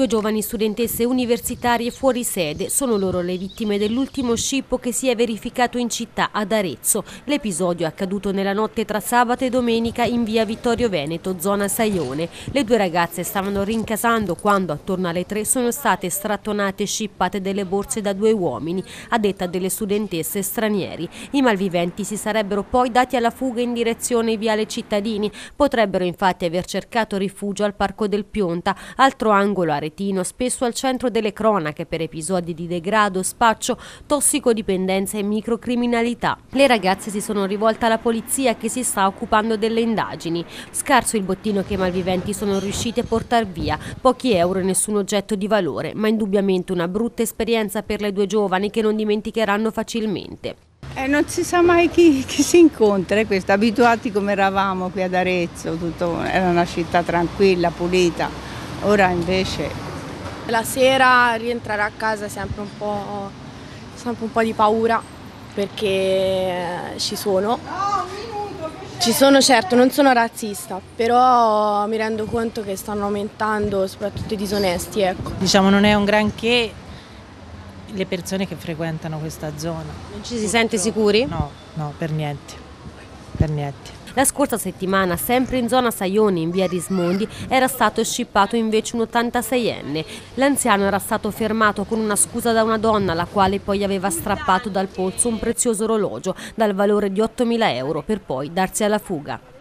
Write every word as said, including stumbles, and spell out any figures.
Due giovani studentesse universitarie fuori sede, sono loro le vittime dell'ultimo scippo che si è verificato in città ad Arezzo. L'episodio è accaduto nella notte tra sabato e domenica in via Vittorio Veneto, zona Saione. Le due ragazze stavano rincasando quando attorno alle tre sono state strattonate e scippate delle borse da due uomini, a detta delle studentesse stranieri. I malviventi si sarebbero poi dati alla fuga in direzione viale Cittadini, potrebbero infatti aver cercato rifugio al Parco del Pionta, altro angolo aretino spesso al centro delle cronache per episodi di degrado, spaccio, tossicodipendenza e microcriminalità. Le ragazze si sono rivolte alla polizia che si sta occupando delle indagini. Scarso il bottino che i malviventi sono riusciti a portar via, pochi euro e nessun oggetto di valore, ma indubbiamente una brutta esperienza per le due giovani che non dimenticheranno facilmente. Eh, non si sa mai chi, chi si incontra, eh, questo. Abituati come eravamo qui ad Arezzo, tutto, era una città tranquilla, pulita. Ora invece... La sera rientrare a casa è sempre un po', sempre un po' di paura, perché ci sono. Ci sono, certo, non sono razzista, però mi rendo conto che stanno aumentando soprattutto i disonesti. Ecco. Diciamo non è un granché le persone che frequentano questa zona. Non ci si sente sicuri? No, no, per niente, per niente. La scorsa settimana, sempre in zona Saione, in via Rismondi, era stato scippato invece un ottantaseienne. L'anziano era stato fermato con una scusa da una donna, la quale poi aveva strappato dal polso un prezioso orologio dal valore di ottomila euro per poi darsi alla fuga.